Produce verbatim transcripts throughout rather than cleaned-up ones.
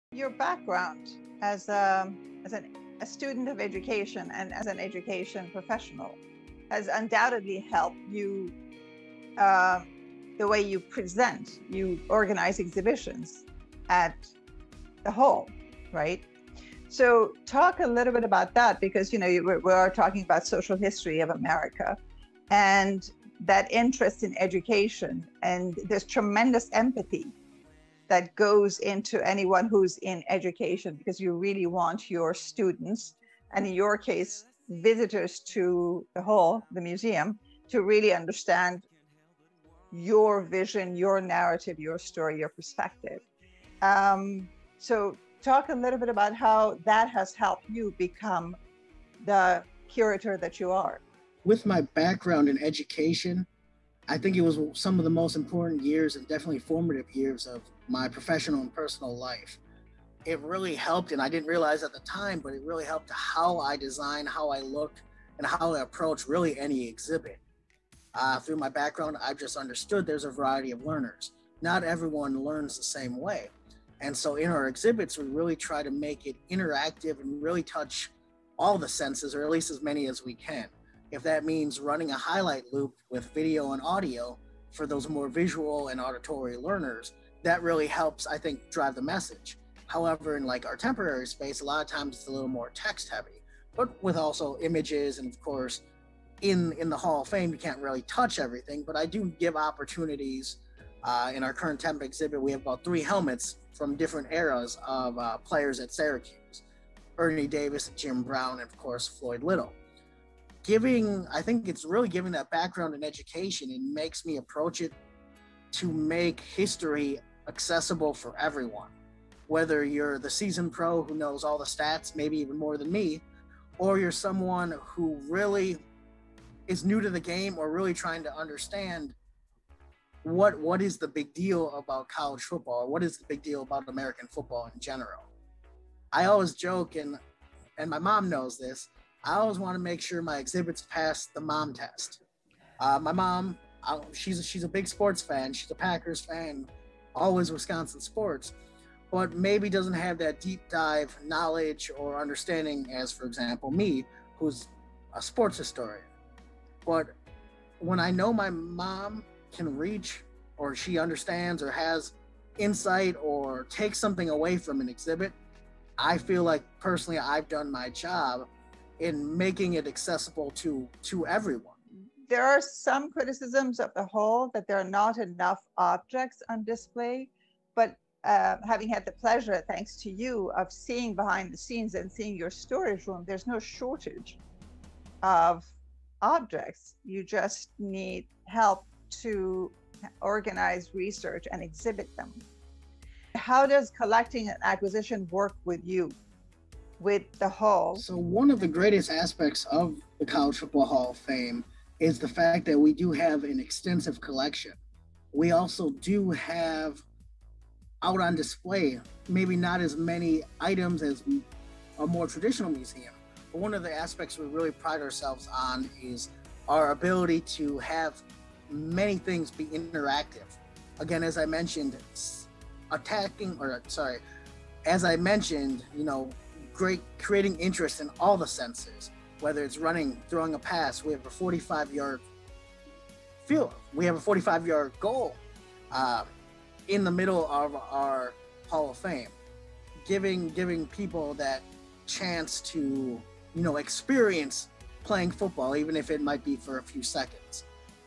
Your background as a, as an, a student of education and as an education professional has undoubtedly helped you, uh, the way you present, you organize exhibitions at the hall, right? So talk a little bit about that, because, you know, we are talking about social history of America and that interest in education, and there's tremendous empathy that goes into anyone who's in education, because you really want your students, and in your case, visitors to the hall, the museum, to really understand your vision, your narrative, your story, your perspective. Um, so talk a little bit about how that has helped you become the curator that you are. With my background in education, I think it was some of the most important years and definitely formative years of my professional and personal life. It really helped, and I didn't realize at the time, but it really helped how I design, how I look, and how I approach really any exhibit. Uh, through my background, I've just understood there's a variety of learners. Not everyone learns the same way. And so in our exhibits, we really try to make it interactive and really touch all the senses, or at least as many as we can. If that means running a highlight loop with video and audio for those more visual and auditory learners, that really helps, I think, drive the message. However, in like our temporary space, a lot of times it's a little more text heavy, but with also images. And of course, in, in the Hall of Fame, you can't really touch everything, but I do give opportunities. Uh, in our current temp exhibit, we have about three helmets from different eras of uh, players at Syracuse: Ernie Davis, Jim Brown, and of course, Floyd Little. Giving, I think it's really giving that background in education. It makes me approach it to make history accessible for everyone. Whether you're the seasoned pro who knows all the stats, maybe even more than me, or you're someone who really is new to the game or really trying to understand what what is the big deal about college football, what is the big deal about American football in general. I always joke, and and my mom knows this, I always want to make sure my exhibits pass the mom test. Uh, my mom, I, she's, a, she's a big sports fan. She's a Packers fan, always Wisconsin sports, but maybe doesn't have that deep dive knowledge or understanding as, for example, me, who's a sports historian. But when I know my mom can reach, or she understands or has insight or takes something away from an exhibit, I feel like personally I've done my job in making it accessible to to everyone. There are some criticisms of the hall that there are not enough objects on display, but uh, having had the pleasure, thanks to you, of seeing behind the scenes and seeing your storage room, there's no shortage of objects. You just need help to organize, research, and exhibit them. How does collecting and acquisition work with you, with the hall? So one of the greatest aspects of the College Football Hall of Fame is the fact that we do have an extensive collection. We also do have out on display, maybe not as many items as a more traditional museum, but one of the aspects we really pride ourselves on is our ability to have many things be interactive. Again, as I mentioned, attacking, or sorry, as I mentioned, you know, great creating interest in all the senses, whether it's running, throwing a pass. We have a forty-five yard field. We have a forty-five yard goal uh, in the middle of our Hall of Fame, giving giving people that chance to, you know, experience playing football, even if it might be for a few seconds.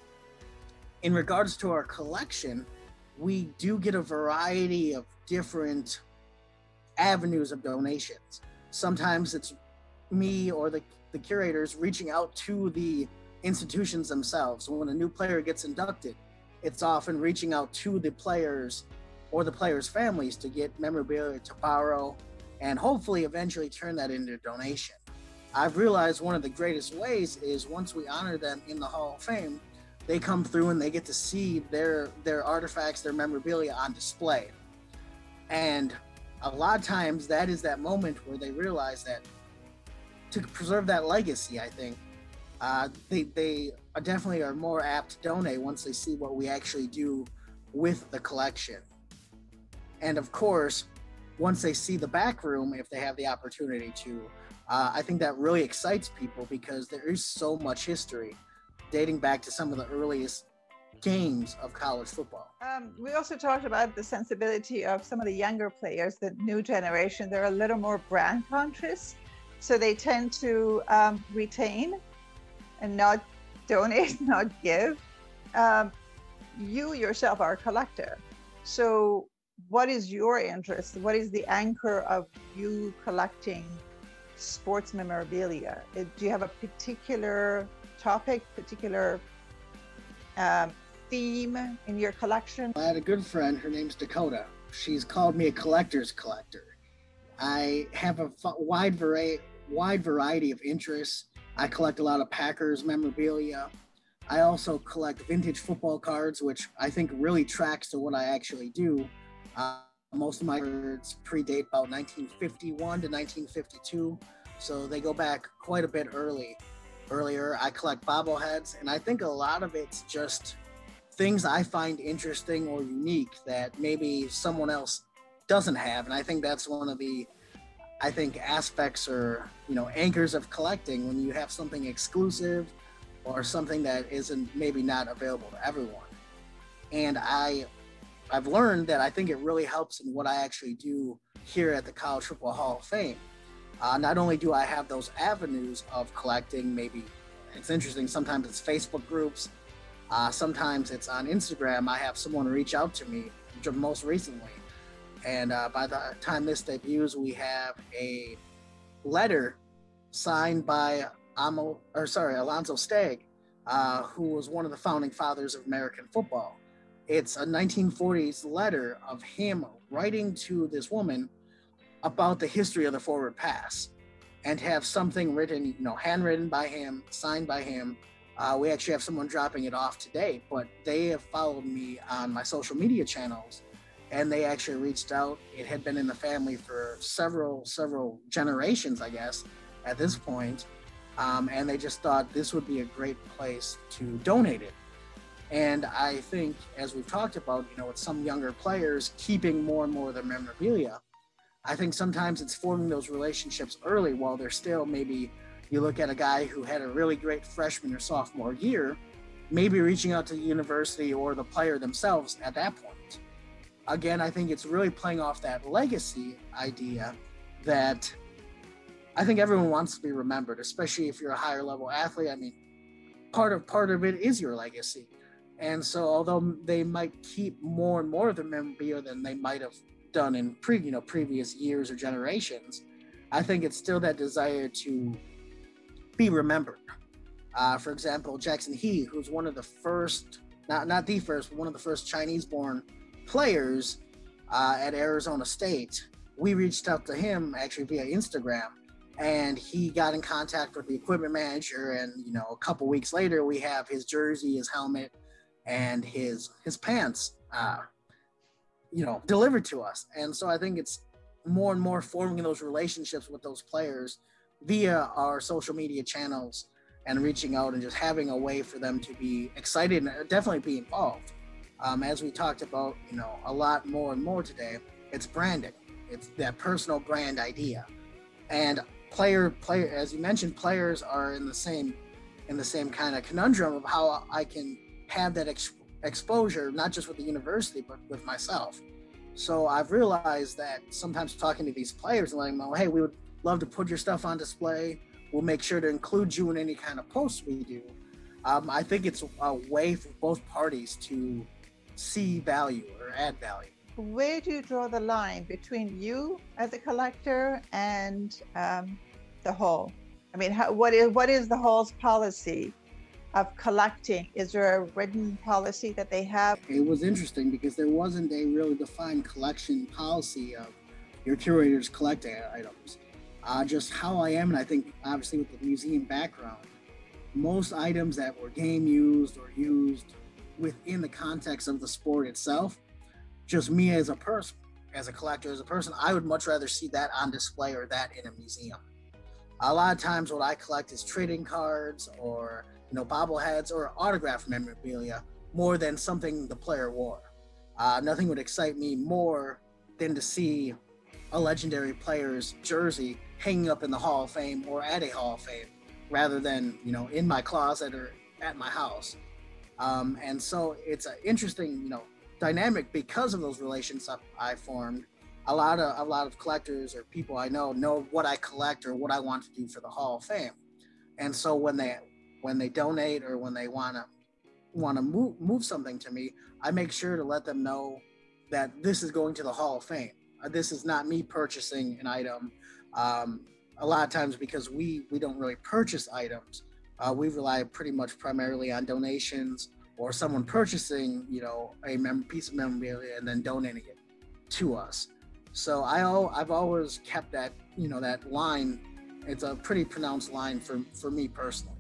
In regards to our collection, we do get a variety of different avenues of donations. Sometimes it's me or the, the curators reaching out to the institutions themselves. When a new player gets inducted, it's often reaching out to the players or the players' families to get memorabilia to borrow and hopefully eventually turn that into a donation. I've realized one of the greatest ways is once we honor them in the Hall of Fame, they come through and they get to see their, their artifacts, their memorabilia on display. And a lot of times that is that moment where they realize that to preserve that legacy, I think, uh, they, they are definitely are more apt to donate once they see what we actually do with the collection. And of course, once they see the back room, if they have the opportunity to, uh, I think that really excites people because there is so much history dating back to some of the earliest games of college football. Um, we also talked about the sensibility of some of the younger players, the new generation. They're a little more brand conscious, so they tend to um, retain and not donate, not give. Um, you yourself are a collector. So what is your interest? What is the anchor of you collecting sports memorabilia? Do you have a particular topic, particular um, theme in your collection? I had a good friend, her name's Dakota. She's called me a collector's collector. I have a wide variety, wide variety of interests. I collect a lot of Packers memorabilia. I also collect vintage football cards, which I think really tracks to what I actually do. Uh, most of my cards predate about nineteen fifty-one to nineteen fifty-two, so they go back quite a bit early. Earlier, I collect bobbleheads, and I think a lot of it's just things I find interesting or unique that maybe someone else doesn't have, and I think that's one of the, I think, aspects or, you know, anchors of collecting, when you have something exclusive or something that isn't maybe not available to everyone. And I, I've learned that I think it really helps in what I actually do here at the College Football Hall of Fame. Uh, not only do I have those avenues of collecting, maybe it's interesting, sometimes it's Facebook groups, uh, sometimes it's on Instagram. I have someone reach out to me most recently. And uh, by the time this debuts, we have a letter signed by Amo, or sorry, Alonzo Stagg, uh, who was one of the founding fathers of American football. It's a nineteen forties letter of him writing to this woman about the history of the forward pass, and have something written, you know, handwritten by him, signed by him. Uh, we actually have someone dropping it off today, but they have followed me on my social media channels, and they actually reached out. It had been in the family for several, several generations, I guess, at this point. Um, and they just thought this would be a great place to donate it. And I think, as we've talked about, you know, with some younger players keeping more and more of their memorabilia, I think sometimes it's forming those relationships early while they're still, maybe you look at a guy who had a really great freshman or sophomore year, maybe reaching out to the university or the player themselves at that point. Again, I think it's really playing off that legacy idea that I think everyone wants to be remembered, especially if you're a higher level athlete. I mean, part of part of it is your legacy. And so although they might keep more and more of the memorabilia than they might have done in pre, you know, previous years or generations, I think it's still that desire to be remembered. Uh, for example, Jackson He, who's one of the first, not, not the first, but one of the first Chinese-born players uh, at Arizona State, we reached out to him actually via Instagram, and he got in contact with the equipment manager, and, you know, a couple weeks later, we have his jersey, his helmet, and his his pants, uh, you know, delivered to us. And so I think it's more and more forming those relationships with those players via our social media channels and reaching out and just having a way for them to be excited and definitely be involved. Um, as we talked about, you know, a lot more and more today, it's branding. It's that personal brand idea. And player, player, as you mentioned, players are in the same, in the same kind of conundrum of how I can have that ex- exposure, not just with the university, but with myself. So I've realized that sometimes talking to these players and letting them know, hey, we would love to put your stuff on display. We'll make sure to include you in any kind of posts we do. Um, I think it's a way for both parties to see value or add value. Where do you draw the line between you as a collector and um, the Hall? I mean, how, what is what is the Hall's policy of collecting? Is there a written policy that they have? It was interesting because there wasn't a really defined collection policy of your curators collecting items. Uh, just how I am, and I think obviously with the museum background, most items that were game used or used within the context of the sport itself, just me as a person, as a collector, as a person, I would much rather see that on display or that in a museum. A lot of times what I collect is trading cards or, you know, bobbleheads or autographed memorabilia more than something the player wore. Uh, nothing would excite me more than to see a legendary player's jersey hanging up in the Hall of Fame or at a Hall of Fame, rather than, you know, in my closet or at my house. Um, and so it's an interesting, you know, dynamic because of those relations I formed. A lot of a lot of collectors or people I know know what I collect or what I want to do for the Hall of Fame. And so when they when they donate or when they want to want to move move something to me, I make sure to let them know that this is going to the Hall of Fame. This is not me purchasing an item. Um, a lot of times, because we we don't really purchase items, uh, we rely pretty much primarily on donations or someone purchasing, you know, a mem- piece of memorabilia and then donating it to us. So I I've always kept that, you know, that line. It's a pretty pronounced line for for me personally.